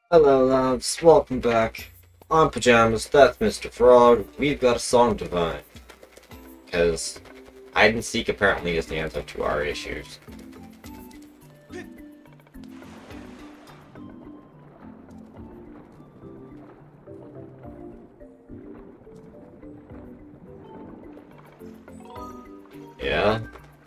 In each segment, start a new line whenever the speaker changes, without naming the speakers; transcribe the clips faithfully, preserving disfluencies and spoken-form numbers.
Hello lads, welcome back. On Pajamas, that's Mister Frog. We've got a song to find. Because hide and seek apparently is the answer to our issues. Yeah?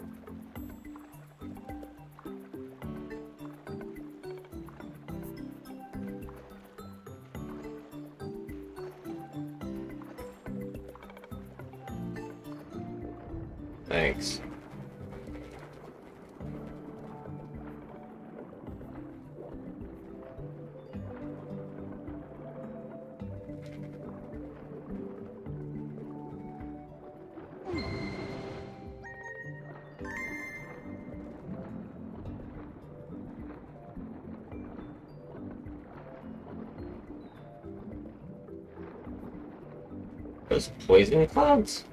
Thanks. Those poison clouds?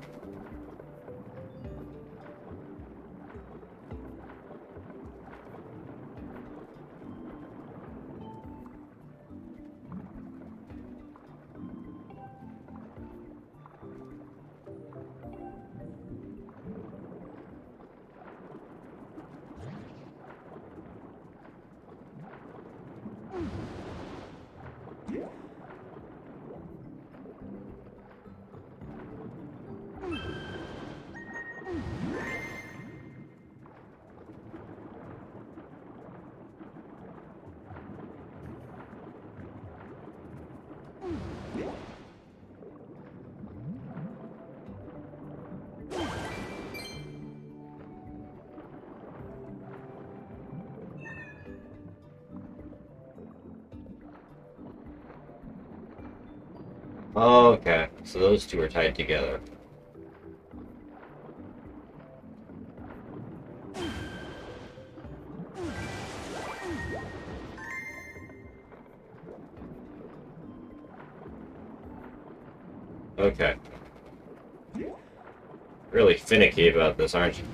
Oh, okay, so those two are tied together. Okay. Really finicky about this, aren't you?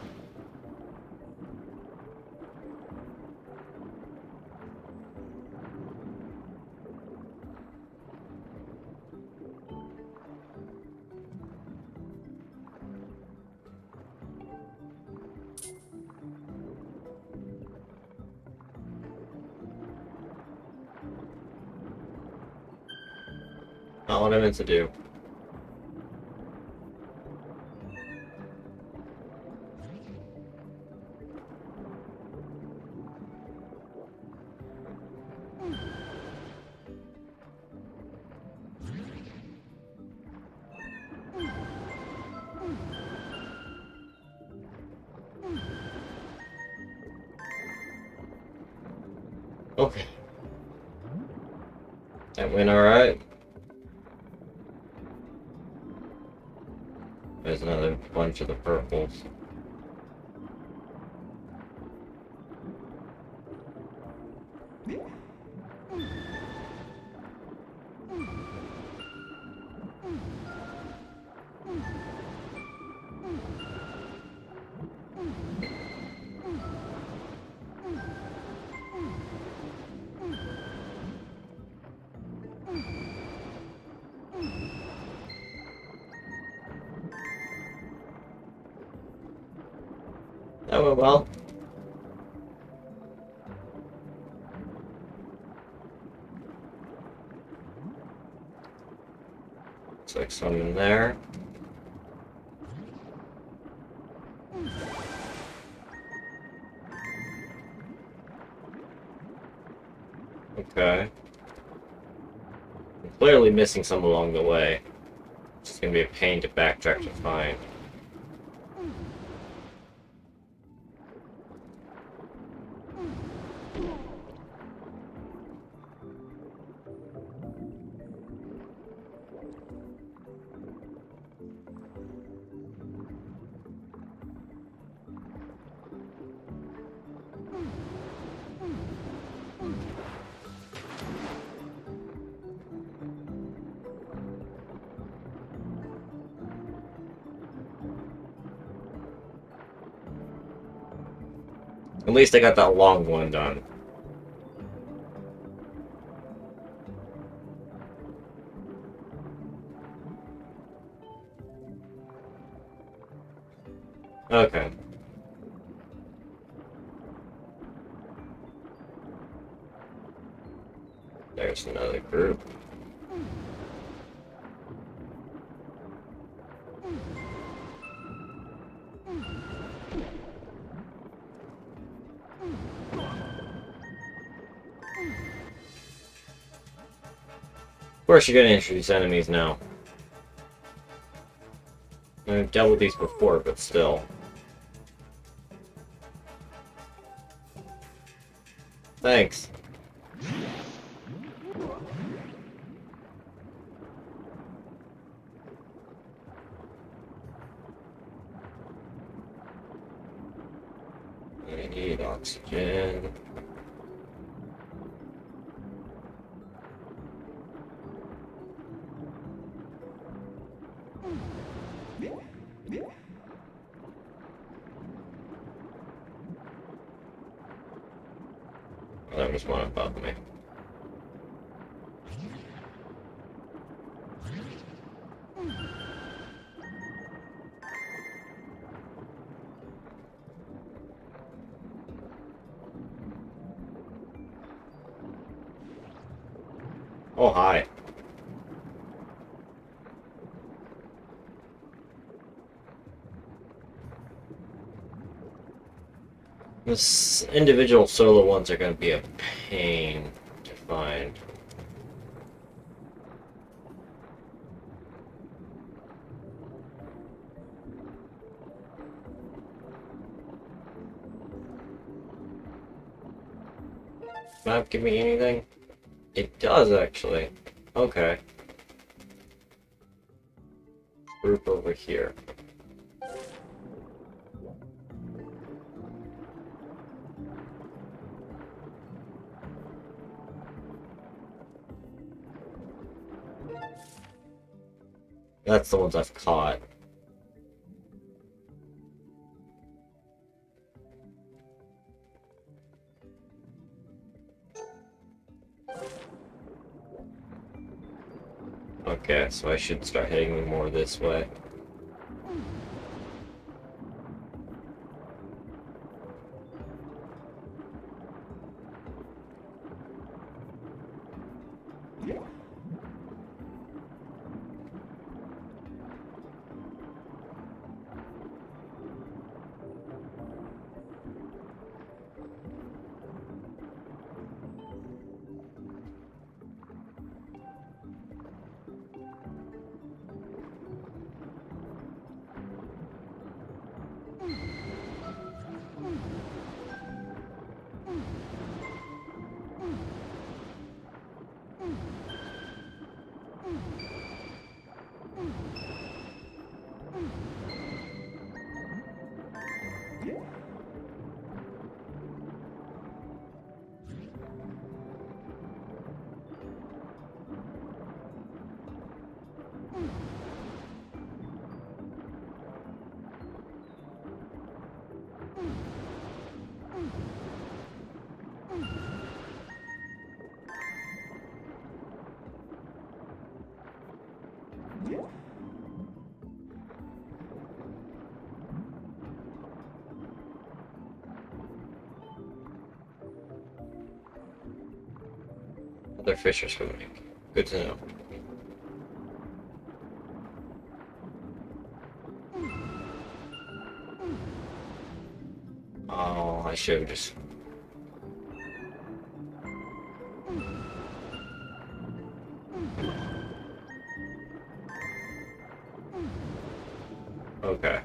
Not what I meant to do. Okay. That went alright. There's another bunch of the purples. That went well. Looks like some in there. Okay. I'm clearly missing some along the way. It's gonna be a pain to backtrack to find. At least I got that long one done. Okay. There's another group. Of course you're gonna introduce enemies now. I've dealt with these before, but still. Thanks. I need oxygen. Oh, there was one above me. Oh, hi. This individual solo ones are going to be a pain to find. Map give me anything? It does, actually. Okay. Group over here. That's the ones I've caught. Okay, so I should start heading them more this way. Other fish are swimming. Good to know. Oh, I should have just... Okay.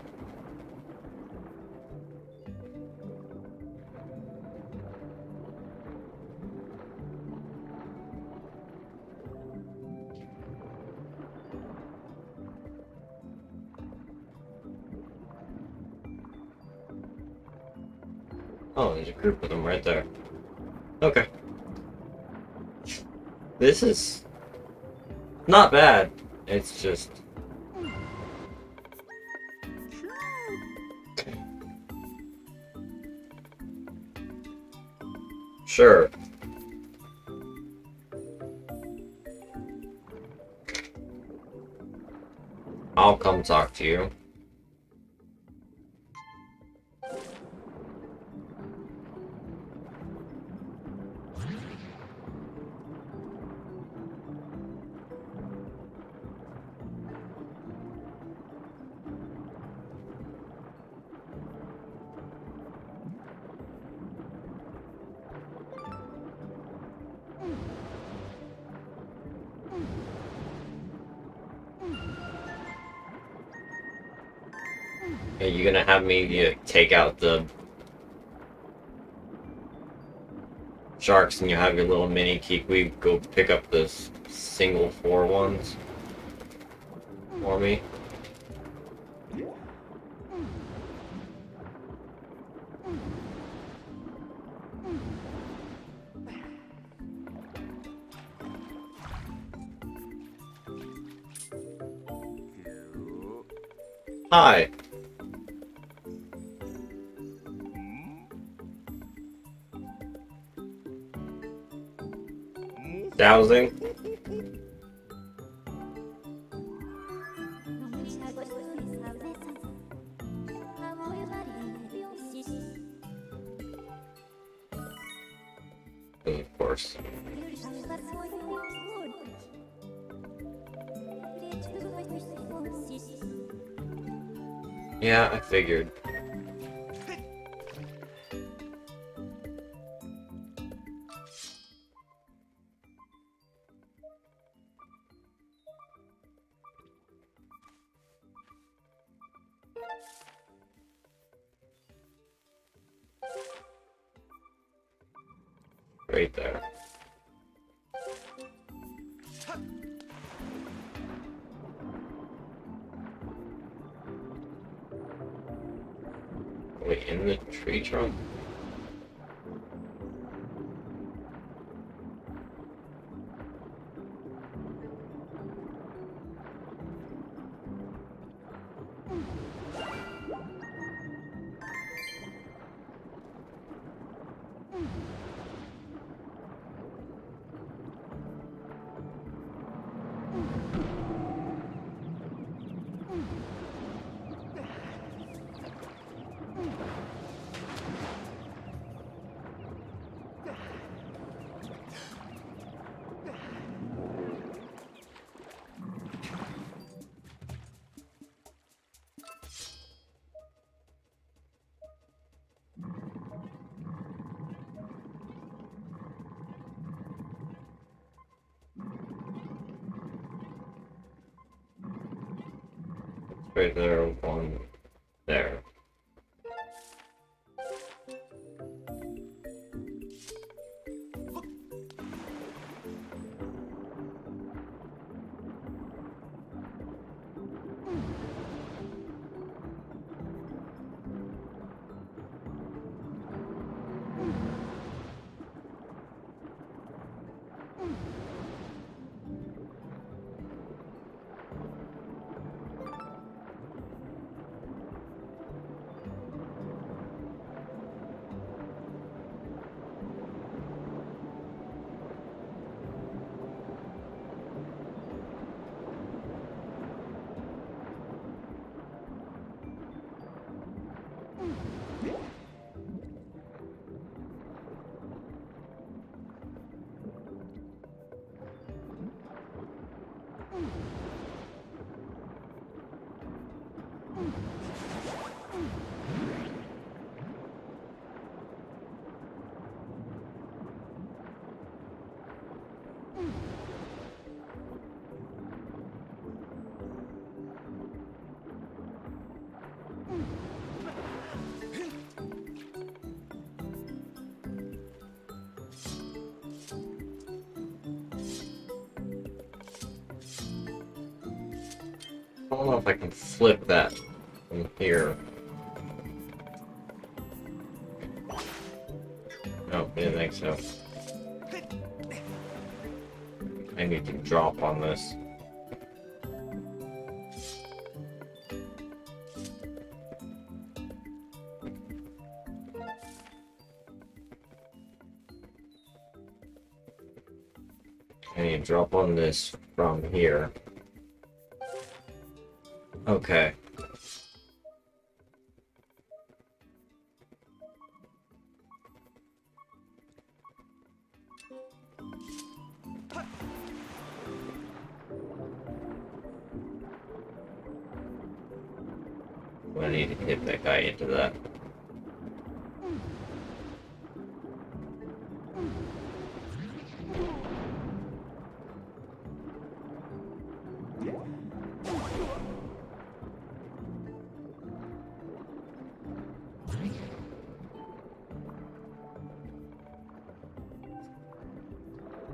Oh, there's a group of them right there. Okay. This is not bad. It's just... Sure. I'll come talk to you. Are you gonna have me uh, take out the sharks and you have your little mini Kiwi go pick up the single four ones for me? Hi. Dowsing. Of course. Yeah, I figured. Right there. Wait, in the tree trunk? Right there, one there. I don't know if I can flip that from here. No, I didn't think so. I need to drop on this. I need to drop on this from here. Okay. I need to hit that guy into that.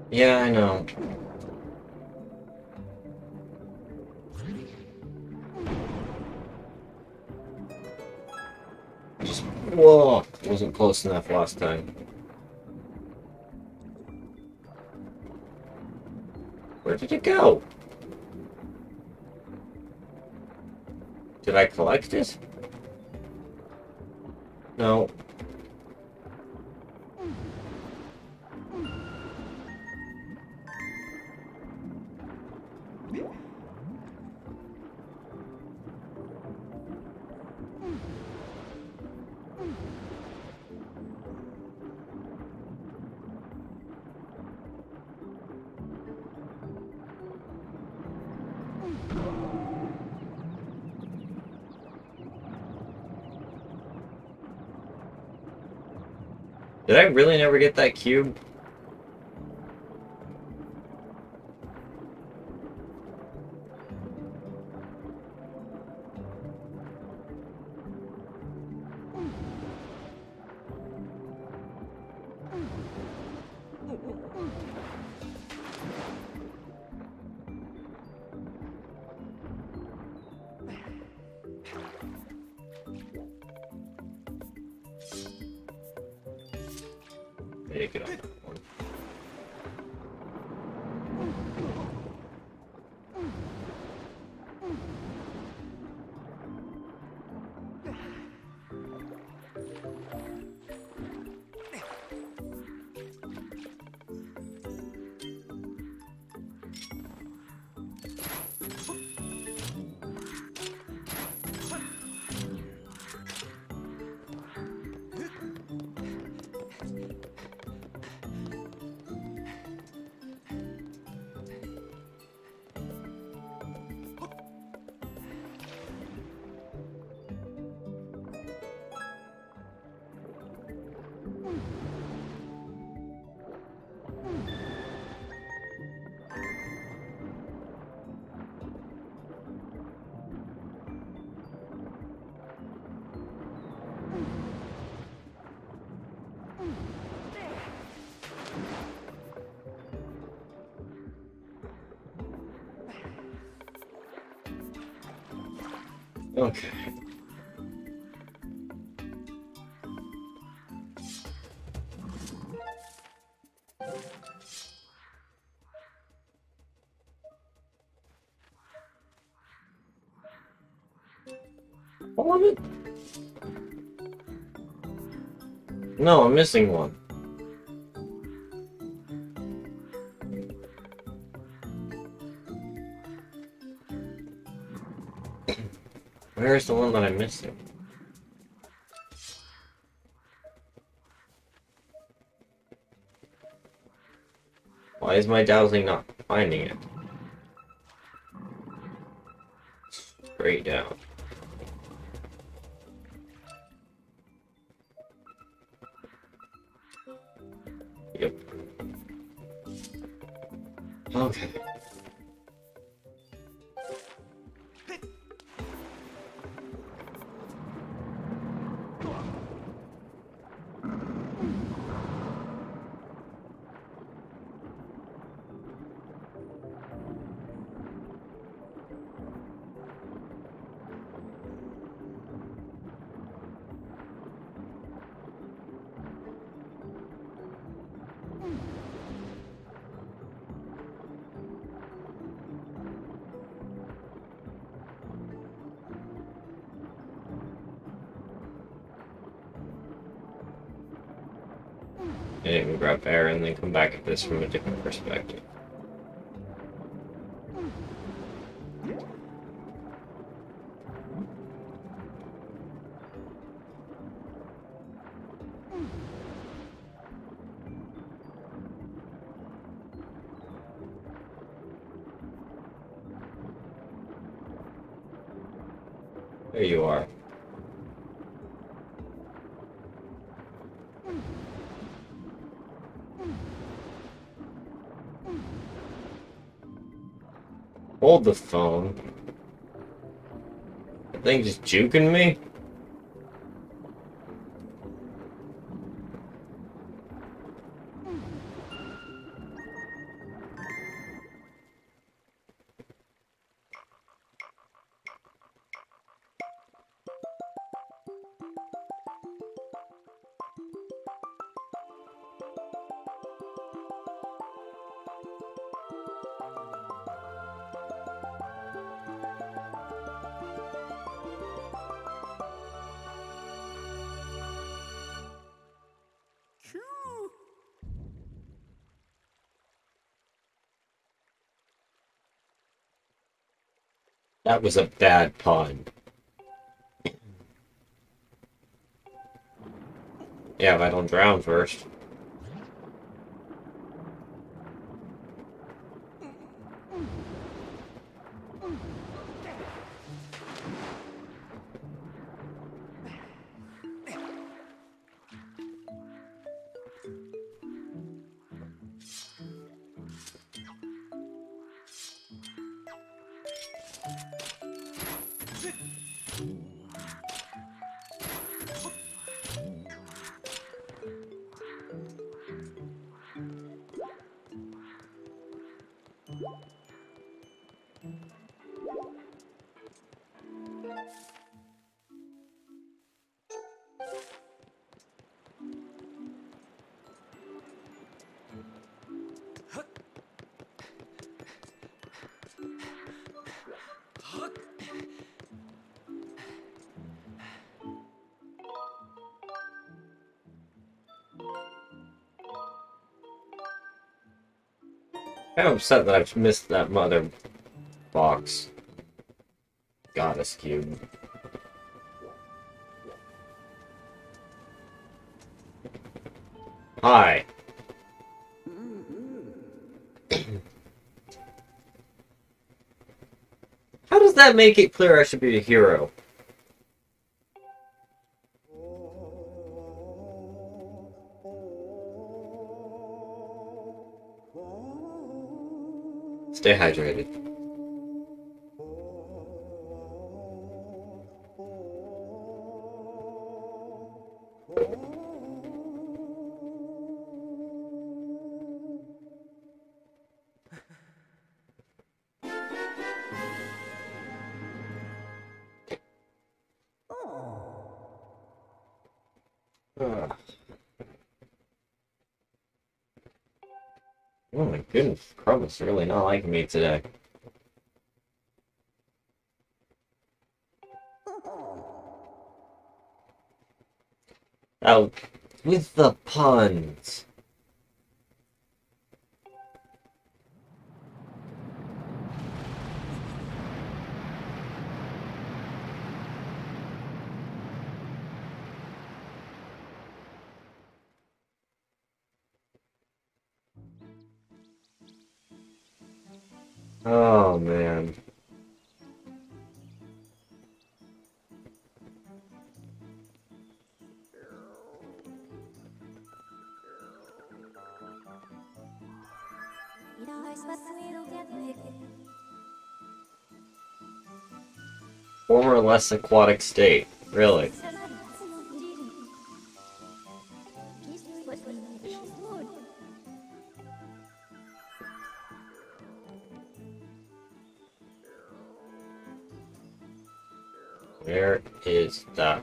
Yeah, I know. Just, whoa, wasn't close enough last time. Where did it go? Did I collect it? No. Did I really never get that cube? Maybe get on that one. Okay. All of it? No, I'm missing one. Where's the one that I'm missing? Why is my dowsing not finding it? Straight down. Yep. Okay. And it can grab air and then come back at this from a different perspective. There you are. Hold the phone. That thing just juking me? That was a bad pun. Yeah, if I don't drown first. I'm upset that I've missed that mother box. Goddess cube. Hi. How does that make it clear I should be a hero? Stay hydrated. Ugh. Oh my goodness, Crumb is really not liking me today. Oh, with the puns. Oh man. Former less aquatic state. Really? Where is that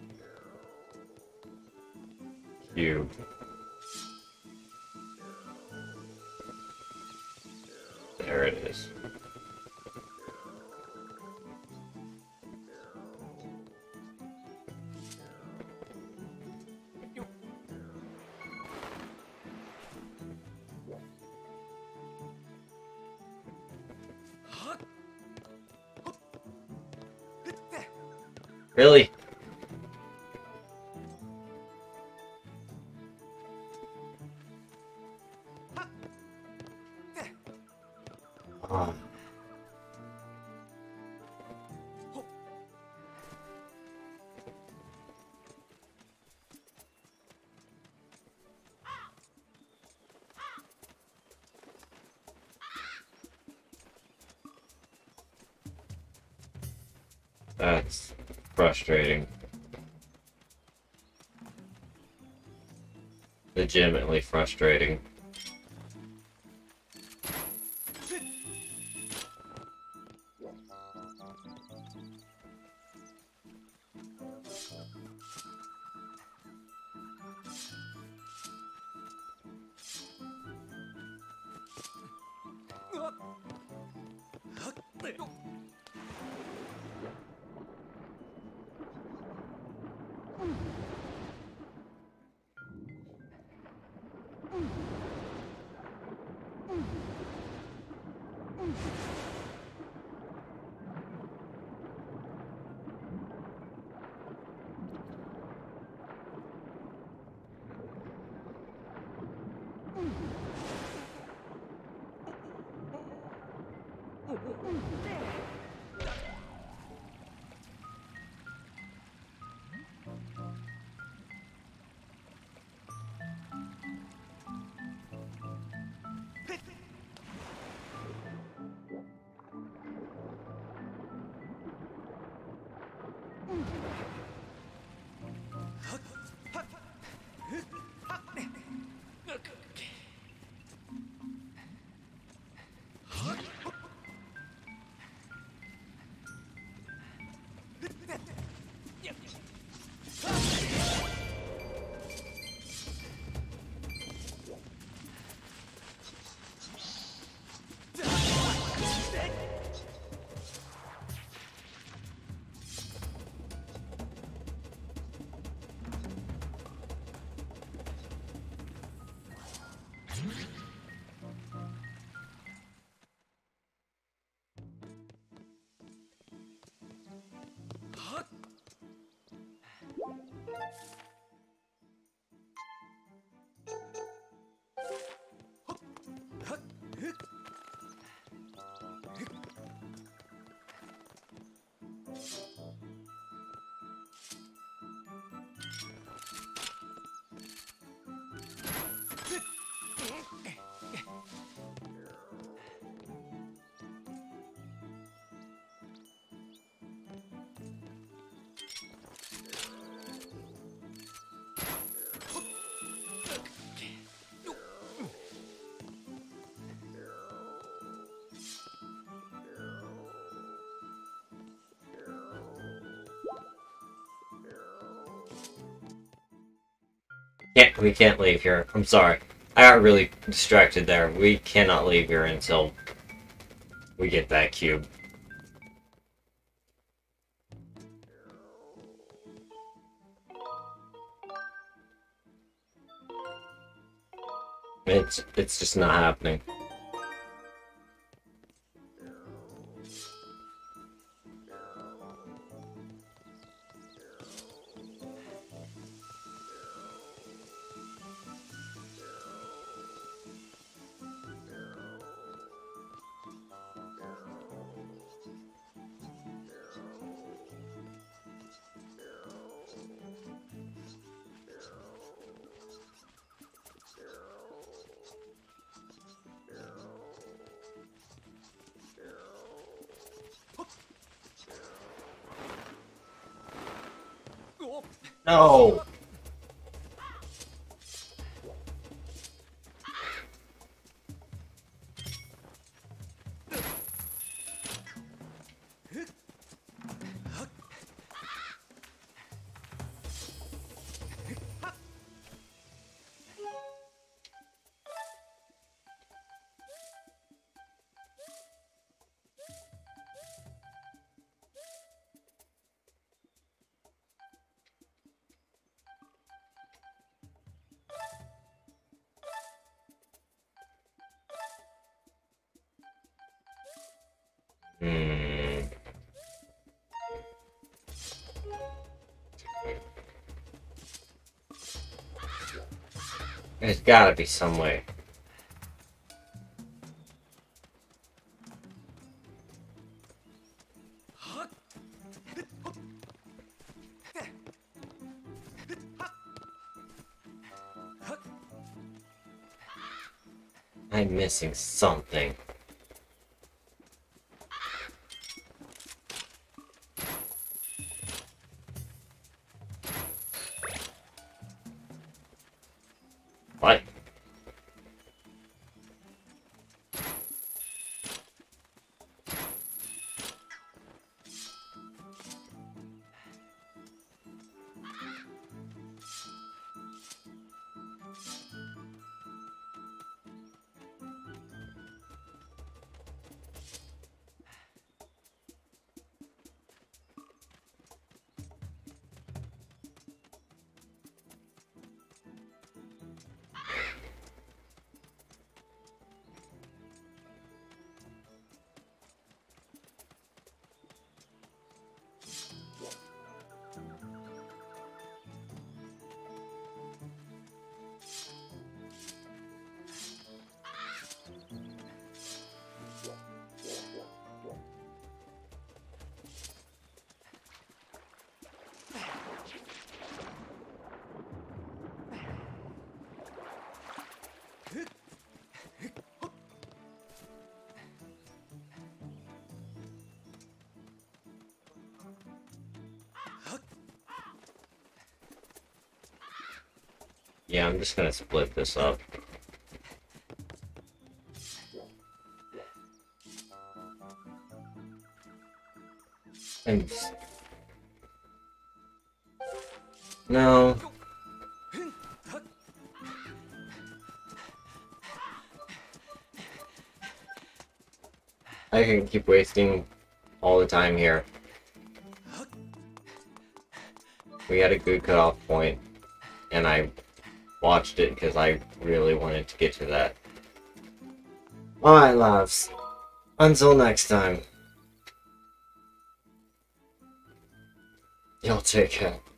cube? There it is. Really? Oh. That's frustrating. Legitimately frustrating. Can't, we can't leave here. I'm sorry. I got really distracted there. We cannot leave here until we get that cube. It's, it's just not happening. No! Hmm. There's gotta be some way. I'm missing something. What? Yeah, I'm just gonna split this up. And... No. I can keep wasting all the time here. We had a good cutoff point, and I watched it because I really wanted to get to that. Alright, loves. Until next time. Y'all take care.